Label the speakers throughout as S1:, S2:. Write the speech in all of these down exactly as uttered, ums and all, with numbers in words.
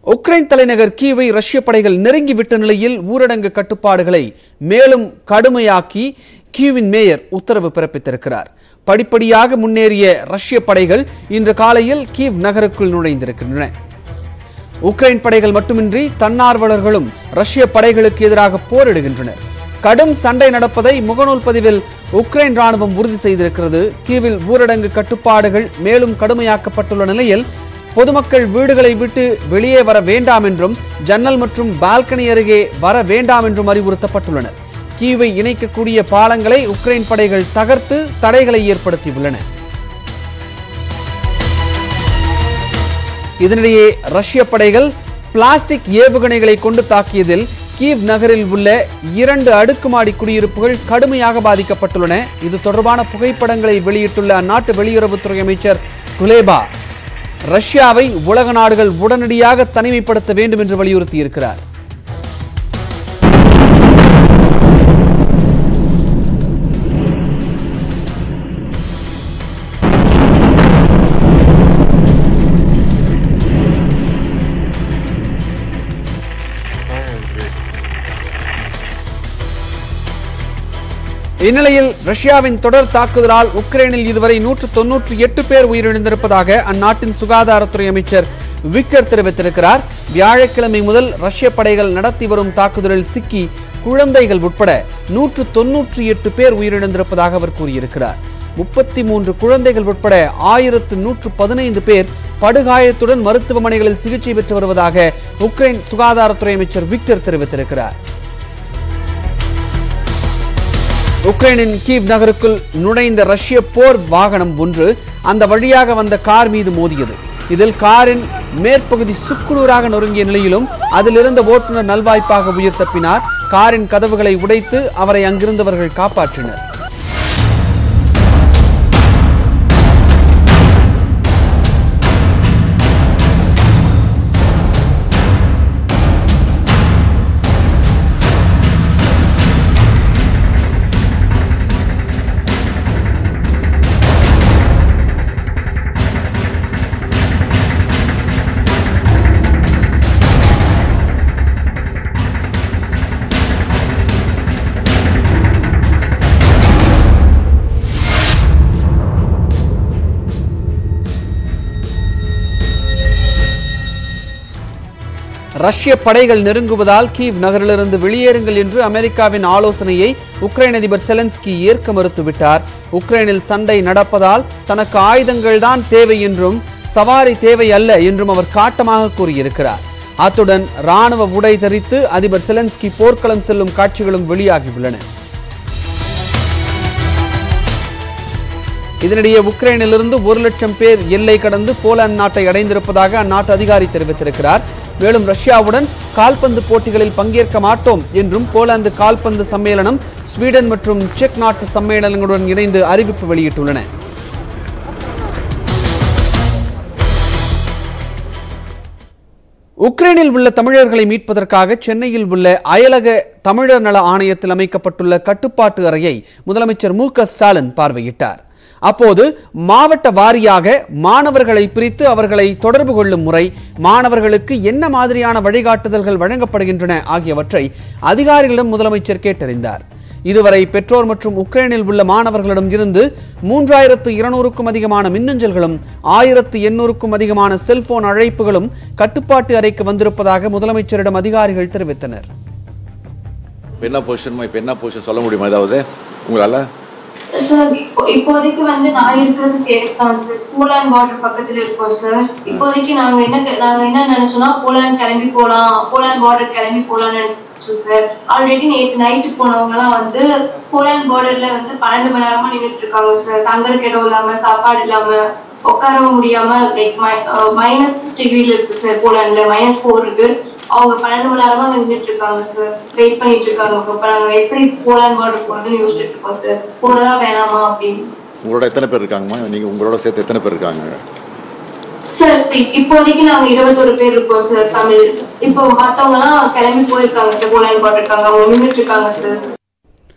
S1: Ukraine தலைநகர் கீவை ரஷ்ய படைகள் நெருங்கிவிட்ட நிலையில் ஊரடங்கு கட்டுப்பாடுகளை மேலும் கடுமையாக்கி கீவின் மேயர் உத்தரவு பிறப்பித்திருக்கிறார். படிப்படியாக முன்னேறிய ரஷ்ய படைகள் இன்று காலையில் கீவ் நகருக்குள் நுழைந்திருக்கின்றன. உக்ரைன் படைகள் மட்டுமின்றி தன்னார்வலர்களும் ரஷ்ய படைகளுக்கு எதிராக போரிடுகின்றனர். கடும் சண்டை நடப்பதை முகநூல் பதிவில் உக்ரைன் ராணுவம் உறுதி செய்திருக்கிறது. கீவில் ஊரடங்கு கட்டுப்பாடுகள் மேலும் கடுமையாக்கப்பட்டுள்ள நிலையில் பொதுமக்கள் வீடுகளை விட்டு வெளியே வர வேண்டாம் என்றும் ஜன்னல் மற்றும் பால்கனி அருகே வர வேண்டாம் என்றும் அறிவுறுத்தப்பட்டுள்ளனர். கீவை இணைக்கக்கூடிய பாலங்களை உக்ரைன் படைகள் தகர்த்து தடைகளை ஏற்படுத்தியுள்ளன. இதனிடையே ரஷ்ய படைகள் பிளாஸ்டிக் ஏவுகணைகளை கொண்டு தாக்கியதில் கீவ் நகரில் உள்ள இரண்டு அடுக்குமாடி குடியிருப்புகள் கடுமையாக பாதிக்கப்பட்டுள்ளன. இது தொடர்பான புகைப்படங்களை வெளியிட்டுள்ள அந்நாட்டு வெளியுறவுத்துறை அமைச்சர் குலேபா ரஷ்யாவை உலக நாடுகள் உடனடியாக தனிமைப்படுத்த வேண்டும் என்று வலியுறுத்தியிருக்கிறார். இந்நிலையில் ரஷ்யாவின் தொடர் தாக்குதலால் உக்ரைனில் இதுவரை நூற்று தொன்னூற்றி எட்டு பேர் உயிரிழந்திருப்பதாக அந்நாட்டின் சுகாதாரத்துறை அமைச்சர் விக்டர் தெரிவித்திருக்கிறார். வியாழக்கிழமை முதல் ரஷ்ய படைகள் நடத்தி வரும் தாக்குதலில் சிக்கி குழந்தைகள் உட்பட நூற்று தொன்னூற்றி எட்டு பேர் உயிரிழந்திருப்பதாக அவர் கூறியிருக்கிறார். முப்பத்தி மூன்று குழந்தைகள் உட்பட ஆயிரத்து நூற்று பதினைந்து பேர் படுகாயத்துடன் மருத்துவமனைகளில் சிகிச்சை பெற்று வருவதாக உக்ரைன் சுகாதாரத்துறை அமைச்சர் விக்டர் தெரிவித்திருக்கிறார். உக்ரைனின் கீவ் நகருக்குள் நுழைந்த ரஷ்ய போர் வாகனம் ஒன்று அந்த வழியாக வந்த கார் மீது மோதியது. இதில் காரின் மேற்பகுதி சுக்குநூறாக நொறுங்கிய நிலையிலும் அதிலிருந்த ஓட்டுநர் நல்வாய்ப்பாக உயிர் தப்பினார். காரின் கதவுகளை உடைத்து அவரை அங்கிருந்தவர்கள் காப்பாற்றினர். ரஷ்ய படைகள் நெருங்குவதால் கீவ் நகரிலிருந்து வெளியேறுங்கள் என்று அமெரிக்காவின் ஆலோசனையை உக்ரைன் அதிபர் செலன்ஸ்கி ஏற்க மறுத்துவிட்டார். உக்ரைனில் சண்டை நடப்பதால் தனக்கு ஆயுதங்கள் தான் தேவை என்றும் சவாரி தேவை அல்ல என்றும் அவர் காட்டமாக கூறியிருக்கிறார். அத்துடன் ராணுவ உடை தரித்து அதிபர் செலன்ஸ்கி போர்க்களம் செல்லும் காட்சிகளும் வெளியாகியுள்ளன. இதனிடையே உக்ரைனிலிருந்து ஒரு லட்சம் பேர் எல்லை கடந்து போலாந்து நாட்டை அடைந்திருப்பதாக அந்நாட்டு அதிகாரி தெரிவித்திருக்கிறார். மேலும் ரஷ்யாவுடன் கால்பந்து போட்டிகளில் பங்கேற்க மாட்டோம் என்றும் போலாந்து கால்பந்து சம்மேளனம் ஸ்வீடன் மற்றும் செக் நாட்டு சம்மேளனங்களுடன் இணைந்து அறிவிப்பு வெளியிட்டுள்ளன. உக்ரைனில் உள்ள தமிழர்களை மீட்பதற்காக சென்னையில் உள்ள அயலக தமிழர் நல ஆணையத்தில் அமைக்கப்பட்டுள்ள கட்டுப்பாட்டு அறையை முதலமைச்சர் மு க ஸ்டாலின் பார்வையிட்டார். அப்போது மாவட்ட வாரியாக மாணவர்களை பிரித்து அவர்களை தொடர்பு கொள்ளும் முறை, மாணவர்களுக்கு என்ன மாதிரியான வழிகாட்டுதல்கள் வழங்கப்படுகின்றன ஆகியவற்றை அதிகாரிகளிடம் முதலமைச்சர் கேட்டறிந்தார். இதுவரை பெற்றோர் மற்றும் உக்ரைனில் உள்ள மாணவர்களிடம் இருந்து மூன்றாயிரத்து இருநூறுக்கும் அதிகமான மின்னஞ்சல்களும் ஆயிரத்து எண்ணூறுக்கும் அதிகமான செல்போன் அழைப்புகளும் கட்டுப்பாட்டு அறைக்கு வந்திருப்பதாக முதலமைச்சரிடம் அதிகாரிகள் தெரிவித்தனர்.
S2: என்ன பொசிஷன் இப்போ என்ன பொசிஷன் சொல்ல முடியுமா? ஏதாவது உங்களால
S3: சார் இப்போதைக்கு வந்து நான் இருக்கிறது சேஃப் தான் சார். போலாந்து பார்டர் பக்கத்துல இருக்கோம் சார். இப்போதைக்கு நாங்க என்ன நாங்க என்ன நினைச்சோம்னா போலாந்து கிளம்பி போலாம், போலாந்து பார்டர் கிளம்பி போலாம்னு நினைச்சோம் சார். ஆல்ரெடி நேற்று நைட்டு போனவங்க எல்லாம் வந்து போலாந்து பார்டர்ல வந்து பன்னெண்டு மணி நேரமா நின்றுட்டு இருக்காங்க சார். தங்கறதுக்கு இடம் இல்லாம, சாப்பாடு இல்லாம, உட்காரவும் முடியாம, லைக் மைனஸ் டிகிரில இருக்கு சார். போலாந்துல மைனஸ் போர் இருக்கு. அவங்க பன்னெண்டு மணி நேரமா நின்றுட்டு இருக்காங்க சார். வெயிட் பண்ணிட்டு இருக்காங்க. அப்ப நாங்க எப்படி போலாந்து பார்டர் போறதுன்னு யோசிச்சுட்டு இருக்கோம் சார். போறதா வேணாமா அப்படின்னு.
S2: உங்களோட எத்தனை பேர் இருக்காங்கம்மா? நீங்க உங்களோட சேர்த்து எத்தனை பேர் இருக்காங்க
S3: சார்? இப்போதைக்கு நாங்க இருபத்தொரு பேர் இருக்கோம் சார் தமிழ். இப்போ மத்தவங்க எல்லாம் கிளம்பி போயிருக்காங்க சார். போலாந்து பார்டர் இருக்காங்க, அவங்க நின்றுட்டு இருக்காங்க சார்.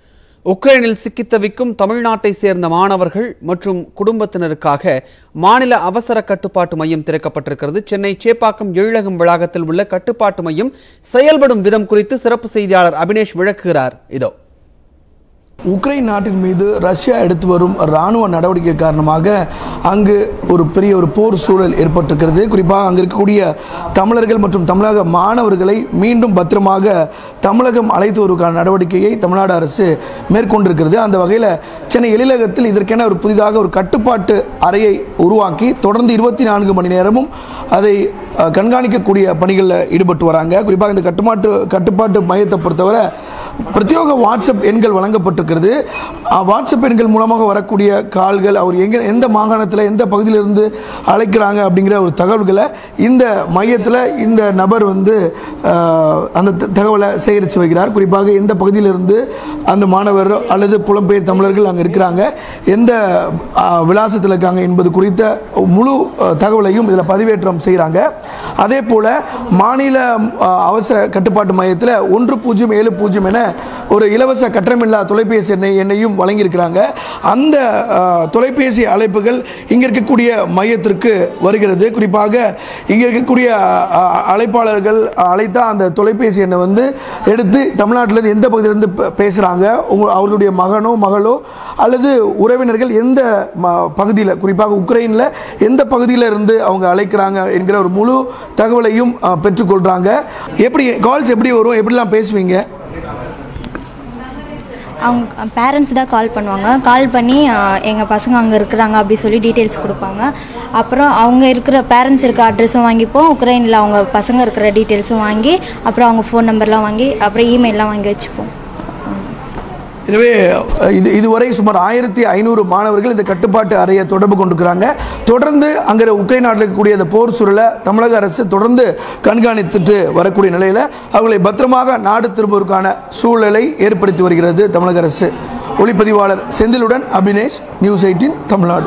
S1: உக்ரைனில் சிக்கித் தவிக்கும் தமிழ்நாட்டை சேர்ந்த மாணவர்கள் மற்றும் குடும்பத்தினருக்காக மாநில அவசர கட்டுப்பாட்டு மையம் திறக்கப்பட்டிருக்கிறது. சென்னை சேப்பாக்கம் எழிலகம் வளாகத்தில் உள்ள கட்டுப்பாட்டு மையம் செயல்படும் விதம் குறித்து சிறப்பு செய்தியாளர் அபினேஷ் விளக்குகிறார். இதோ.
S4: உக்ரைன் நாட்டின் மீது ரஷ்யா எடுத்து வரும் இராணுவ நடவடிக்கை காரணமாக அங்கு ஒரு பெரிய ஒரு போர் சூழல் ஏற்பட்டிருக்கிறது. குறிப்பாக அங்கு இருக்கக்கூடிய தமிழர்கள் மற்றும் தமிழக மாணவர்களை மீண்டும் பத்திரமாக தமிழகம் அழைத்து வருவதற்கான நடவடிக்கையை தமிழ்நாடு அரசு மேற்கொண்டிருக்கிறது. அந்த வகையில் சென்னை எழிலகத்தில் இதற்கென ஒரு புதிதாக ஒரு கட்டுப்பாட்டு அறையை உருவாக்கி தொடர்ந்து இருபத்தி நான்கு மணி நேரமும் அதை கண்காணிக்கக்கூடிய பணிகளில் ஈடுபட்டு வராங்க. குறிப்பாக இந்த கட்டுப்பாட்டு கட்டுப்பாட்டு மையத்தை பொறுத்தவரை பிரத்யேக வாட்ஸ்அப் எண்கள் வழங்கப்பட்டிருக்கிறது. வாட்ஸ்அப் எண்கள் மூலமாக வரக்கூடிய கால்கள், அவர் எங்கே எந்த மாகாணத்தில் எந்த பகுதியிலிருந்து அழைக்கிறாங்க அப்படிங்கிற ஒரு தகவல்களை இந்த மையத்தில் இந்த நபர் வந்து அந்த தகவலை சேகரித்து வைக்கிறார். குறிப்பாக எந்த பகுதியிலிருந்து அந்த மாணவர் அல்லது புலம்பெயர் தமிழர்கள் அங்கே இருக்கிறாங்க, எந்த விலாசத்தில் இருக்காங்க என்பது குறித்த முழு தகவலையும் இதில் பதிவேற்றம் செய்கிறாங்க. அதே போல் மாநில அவசர கட்டுப்பாட்டு மையத்தில் ஒன்று பூஜ்ஜியம் ஏழு பூஜ்ஜியம் என ஒரு இலவச கட்டணமில்லா தொலைபேசி எண்ணை எண்ணையும் வழங்கியிருக்கிறாங்க. அந்த தொலைபேசி அழைப்புகள் இங்கே இருக்கக்கூடிய மையத்திற்கு வருகிறது. குறிப்பாக இங்கே இருக்கக்கூடிய அழைப்பாளர்கள் அழைத்தா அந்த தொலைபேசி எண்ணை வந்து எடுத்து தமிழ்நாட்டிலேருந்து எந்த பகுதியிலிருந்து பேசுகிறாங்க, அவர்களுடைய மகனோ மகளோ அல்லது உறவினர்கள் எந்த பகுதியில், குறிப்பாக உக்ரைனில் எந்த பகுதியில் இருந்து அவங்க அழைக்கிறாங்க என்கிற ஒரு முழு தகவலையும் பெற்றுக்கொள்கிறாங்க. எப்படி கால்ஸ் எப்படி வரும், எப்படிலாம் பேசுவீங்க?
S5: அவங்க பேரண்ட்ஸ் தான் கால் பண்ணுவாங்க. கால் பண்ணி எங்கள் பசங்க அங்கே இருக்கிறாங்க அப்படி சொல்லி டீட்டெயில்ஸ் கொடுப்பாங்க. அப்புறம் அவங்க இருக்கிற பேரண்ட்ஸ் இருக்க அட்ரெஸும் வாங்கிப்போம், உக்ரைனில் அவங்க பசங்க இருக்கிற டீட்டெயில்ஸும் வாங்கி அப்புறம் அவங்க ஃபோன் நம்பர்லாம் வாங்கி அப்புறம் இமெயிலெலாம் வாங்கி வச்சுப்போம்.
S4: எனவே இது இதுவரை சுமார் ஆயிரத்தி ஐநூறு மாணவர்கள் இந்த கட்டுப்பாட்டு அறையை தொடர்பு கொண்டிருக்கிறாங்க. தொடர்ந்து அங்கே உக்ரைன் நாட்டில் இருக்கக்கூடிய அந்த போர் சூழலை தமிழக அரசு தொடர்ந்து கண்காணித்துட்டு வரக்கூடிய நிலையில் அவர்களை பத்திரமாக நாடு திரும்புவதற்கான சூழலை ஏற்படுத்தி வருகிறது தமிழக அரசு. ஒளிப்பதிவாளர் செந்திலுடன் அபினேஷ், நியூஸ் எயிட்டீன் தமிழ்நாடு.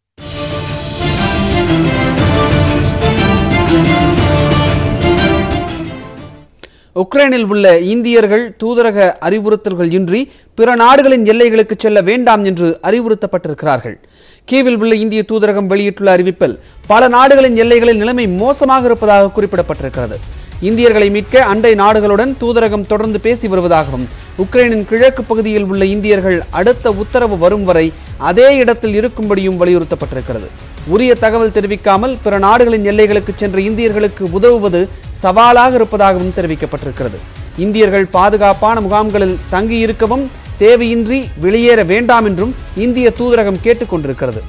S1: உக்ரைனில் உள்ள இந்தியர்கள் தூதரக அறிவுறுத்தல்கள் இன்றி பிற நாடுகளின் எல்லைகளுக்கு செல்ல வேண்டாம் என்று அறிவுறுத்தப்பட்டிருக்கிறார்கள். கீவில் உள்ள இந்திய தூதரகம் வெளியிட்டுள்ள அறிவிப்பில் பல நாடுகளின் எல்லைகளில் நிலைமை மோசமாக இருப்பதாக குறிப்பிடப்பட்டிருக்கிறது. இந்தியர்களை மீட்க அண்டை நாடுகளுடன் தூதரகம் தொடர்ந்து பேசி வருவதாகவும் உக்ரைனின் கிழக்கு பகுதியில் உள்ள இந்தியர்கள் அடுத்த உத்தரவு வரும் வரை அதே இடத்தில் இருக்கும்படியும் வலியுறுத்தப்பட்டிருக்கிறது. உரிய தகவல் தெரிவிக்காமல் பிற நாடுகளின் எல்லைகளுக்கு சென்ற இந்தியர்களுக்கு உதவுவது சவாலாக இருப்பதாகவும் தெரிவிக்கப்பட்டிருக்கிறது. இந்தியர்கள் பாதுகாப்பான முகாம்களில் தங்கியிருக்கவும் தேவையின்றி வெளியேற வேண்டாம் என்றும் இந்திய தூதரகம் கேட்டுக்கொண்டிருக்கிறது.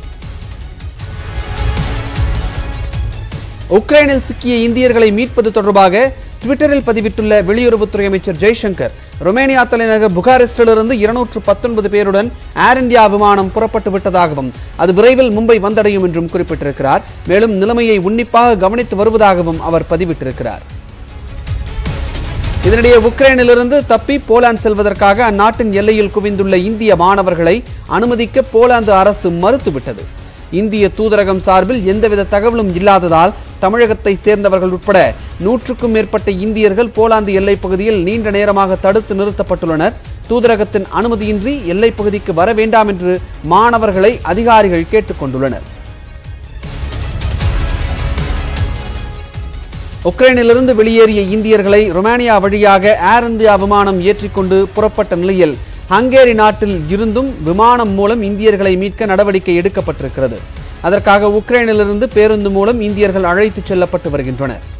S1: உக்ரைனில் சிக்கிய இந்தியர்களை மீட்பது தொடர்பாக ட்விட்டரில் பதிவிட்டுள்ள வெளியுறவுத்துறை அமைச்சர் ஜெய்சங்கர், ரொமேனியா தலைநகர் புகாரெஸ்டிலிருந்து இருநூற்று பத்தொன்பது பேருடன் ஏர் இந்தியா விமானம் புறப்பட்டு விட்டதாகவும் அது விரைவில் மும்பை வந்தடையும் என்றும் குறிப்பிட்டிருக்கிறார். மேலும் நிலைமையை உன்னிப்பாக கவனித்து வருவதாகவும் அவர் பதிவிட்டிருக்கிறார். இதனிடையே உக்ரைனிலிருந்து தப்பி போலாந்து செல்வதற்காக அந்நாட்டின் எல்லையில் குவிந்துள்ள இந்திய மாணவர்களை அனுமதிக்க போலாந்து அரசு மறுத்துவிட்டது. இந்திய தூதரகம் சார்பில் எந்தவித தகவலும் இல்லாததால் தமிழகத்தை சேர்ந்தவர்கள் உட்பட நூற்றுக்கும் மேற்பட்ட இந்தியர்கள் போலாந்து எல்லைப் பகுதியில் நீண்ட நேரமாக தடுத்து நிறுத்தப்பட்டுள்ளனர். தூதரகத்தின் அனுமதியின்றி எல்லைப் பகுதிக்கு வர வேண்டாம் என்று மாணவர்களை அதிகாரிகள் கேட்டுக்கொண்டுள்ளனர். உக்ரைனிலிருந்து வெளியேறிய இந்தியர்களை ரொமேனியா வழியாக ஏர் இந்தியா விமானம் ஏற்றிக்கொண்டு புறப்பட்ட நிலையில் ஹங்கேரி நாட்டில் இருந்தும் விமானம் மூலம் இந்தியர்களை மீட்க நடவடிக்கை எடுக்கப்பட்டிருக்கிறது. அதற்காக உக்ரைனிலிருந்து பேருந்து மூலம் இந்தியர்கள் அழைத்துச் செல்லப்பட்டு வருகின்றனர்.